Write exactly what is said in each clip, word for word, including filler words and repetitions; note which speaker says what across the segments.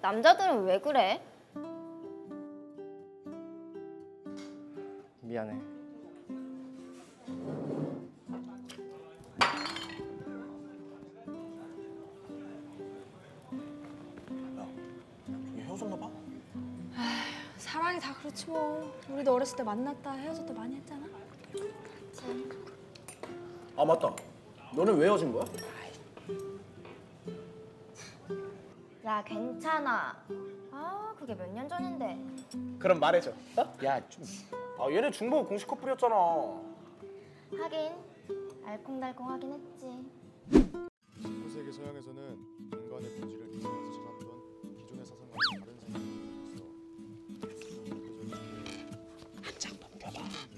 Speaker 1: 남자들은 왜 그래?
Speaker 2: 미안해.
Speaker 3: 헤어졌나 봐?
Speaker 4: 아휴, 사랑이 다 그렇지 뭐. 우리도 어렸을 때 만났다 헤어졌다 많이 했잖아.
Speaker 1: 그치.
Speaker 3: 아 맞다. 너는 왜 헤어진 거야?
Speaker 1: 야, 괜찮아. 아, 그게 몇 년 전인데.
Speaker 3: 그럼 말해줘. 어?
Speaker 2: 야, 좀.
Speaker 3: 아 얘네 중보 공식 커플이었잖아.
Speaker 1: 하긴 알콩달콩하긴 했지.
Speaker 5: 십구 세기 서양에서는 인간의 본질을 기존에서 찾았던 기존의 사상과는 다른 생각이 있어.
Speaker 3: 한장 넘겨봐.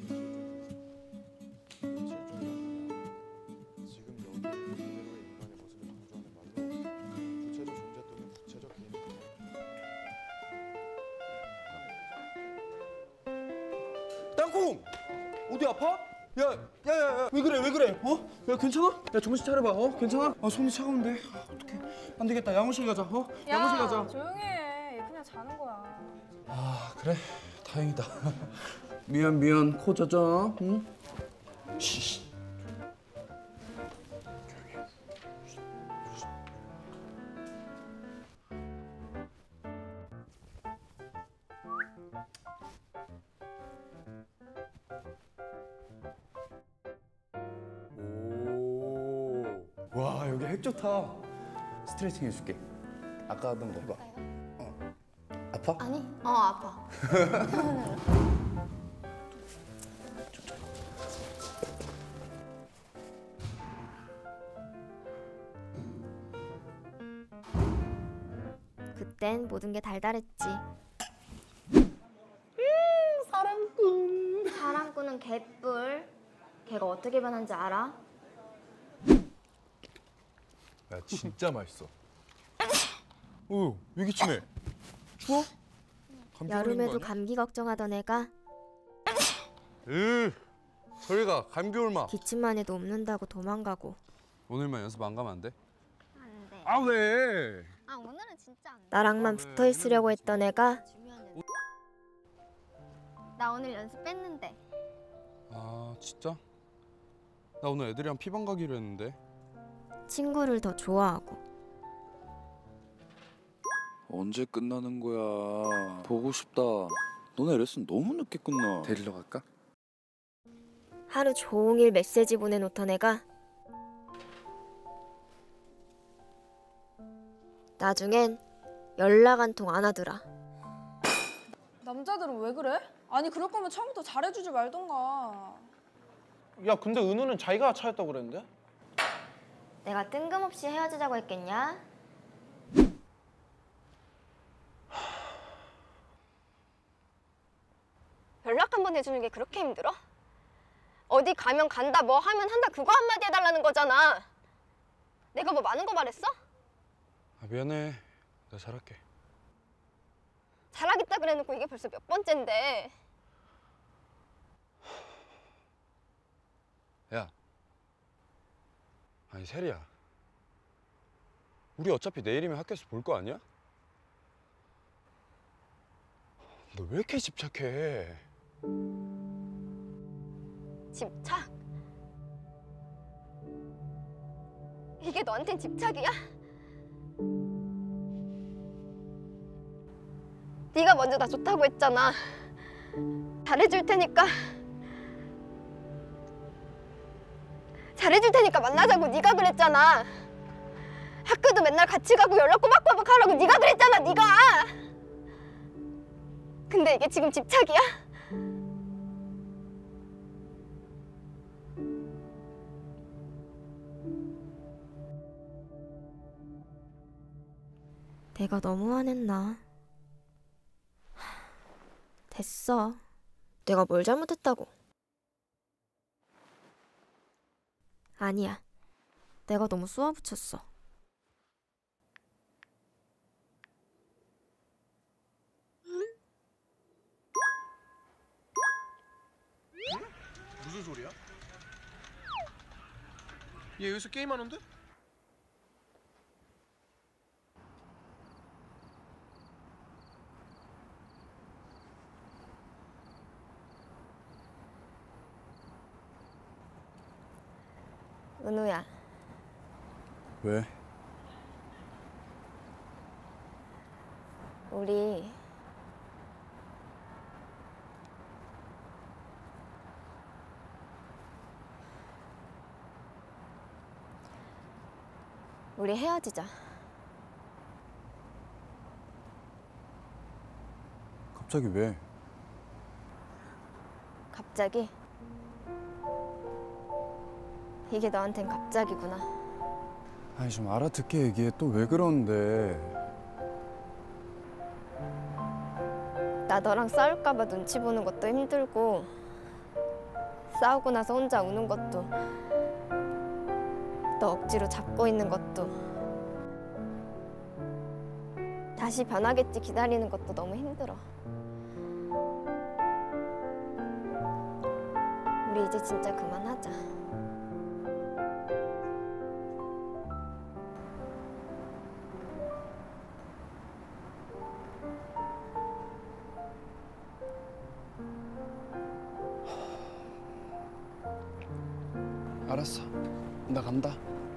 Speaker 5: 지금 여기 그대로의 인간의 모습을 강조하는 말로 구체적 존재 또는 구체적 개인.
Speaker 3: 땅콩! 어디 아파? 야, 야, 야, 야, 왜 그래, 왜 그래? 어? 야, 괜찮아? 야, 정신 차려봐, 어? 괜찮아? 아, 손이 차가운데. 아, 어떡해. 안 되겠다, 양호실 가자, 어? 양호실 가자.
Speaker 4: 조용히 해. 얘 그냥 자는 거야.
Speaker 3: 아, 그래? 다행이다. 미안, 미안. 코 젖어, 응? 쉬.
Speaker 2: 와, 여기 핵 좋다. 스트레칭 해줄게. 아까 하던 거 해봐. 어. 아파?
Speaker 1: 아니, 어, 아파. 그땐 모든 게 달달했지. 음, 사랑꾼. 사랑꾼은 개뿔. 걔가 어떻게 변한지 알아?
Speaker 5: 야, 진짜 맛있어. 어, 왜 기침해? 추워? 감기 걸린 거
Speaker 1: 여름에도
Speaker 5: 아니야?
Speaker 1: 감기 걱정하던 애가
Speaker 6: 으, 설이가 감기 올마.
Speaker 1: 기침만 해도 옵는다고 도망가고.
Speaker 6: 오늘만 연습 안 가면 안 돼?
Speaker 1: 안 돼.
Speaker 6: 아 왜?
Speaker 1: 아, 오늘은 진짜 안 돼. 나랑만 붙어 있으려고 했던 애가 나 오늘 연습 뺐는데.
Speaker 6: 아 진짜? 나 오늘 애들이랑 피방 가기로 했는데.
Speaker 1: 친구를 더 좋아하고.
Speaker 7: 언제 끝나는 거야? 보고 싶다. 너네 레슨 너무 늦게 끝나.
Speaker 2: 데리러 갈까?
Speaker 1: 하루 종일 메시지 보내놓던 애가 나중엔 연락 한 통 안 하더라.
Speaker 4: 남자들은 왜 그래? 아니 그럴 거면 처음부터 잘해주지 말던가.
Speaker 3: 야, 근데 은우는 자기가 차였다고 그랬는데?
Speaker 1: 내가 뜬금없이 헤어지자고 했겠냐? 연락 한 번 해주는 게 그렇게 힘들어? 어디 가면 간다, 뭐 하면 한다, 그거 한마디 해달라는 거잖아. 내가 뭐 많은 거 말했어?
Speaker 6: 아 미안해. 내가 잘할게.
Speaker 1: 잘하겠다 그래놓고 이게 벌써 몇 번째인데.
Speaker 6: 야. 아니 세리야. 우리 어차피 내일이면 학교에서 볼 거 아니야? 너 왜 이렇게 집착해?
Speaker 1: 집착? 이게 너한텐 집착이야? 네가 먼저 나 좋다고 했잖아. 잘해줄 테니까 잘해줄 테니까 만나자고 네가 그랬잖아. 학교도 맨날 같이 가고 연락 꼬박꼬박 하라고 네가 그랬잖아, 네가. 근데 이게 지금 집착이야? 내가 너무 화냈나? 됐어. 내가 뭘 잘못했다고. 아니야. 내가 너무 쏘아붙였어.
Speaker 5: 무슨 소리야? 얘 여기서 게임하는데?
Speaker 1: 은우야,
Speaker 2: 왜?
Speaker 1: 우리 우리 헤어지자.
Speaker 2: 갑자기 왜?
Speaker 1: 갑자기? 이게 너한텐 갑자기구나.
Speaker 2: 아니 좀 알아듣게 얘기해. 또 왜 그러는데?
Speaker 1: 나 너랑 싸울까봐 눈치 보는 것도 힘들고 싸우고 나서 혼자 우는 것도 너 억지로 잡고 있는 것도 다시 변하겠지 기다리는 것도 너무 힘들어. 우리 이제 진짜 그만하자.
Speaker 2: 알았어. 나 간다.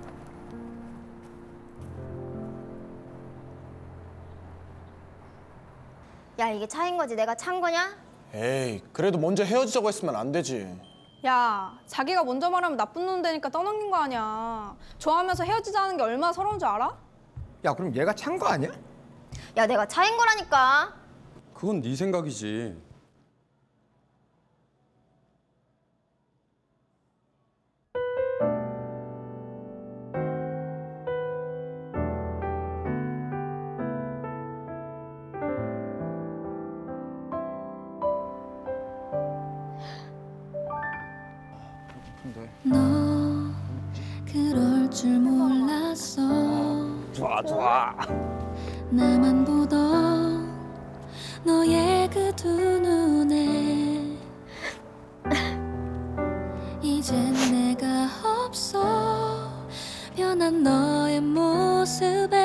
Speaker 1: 야, 이게 차인 거지 내가 찬 거냐?
Speaker 3: 에이, 그래도 먼저 헤어지자고 했으면 안 되지.
Speaker 4: 야, 자기가 먼저 말하면 나쁜 놈 되니까 떠넘긴 거 아니야. 좋아하면서 헤어지자는 게 얼마나 서러운 줄 알아?
Speaker 3: 야, 그럼 얘가 찬 거 아니야?
Speaker 1: 야, 내가 차인 거라니까.
Speaker 6: 그건 네 생각이지.
Speaker 8: 너 그럴 줄 몰랐어.
Speaker 3: 좋아, 좋아.
Speaker 8: 나만 보던 너의 그 두 눈에 이젠 내가 없어. 변한 너의 모습에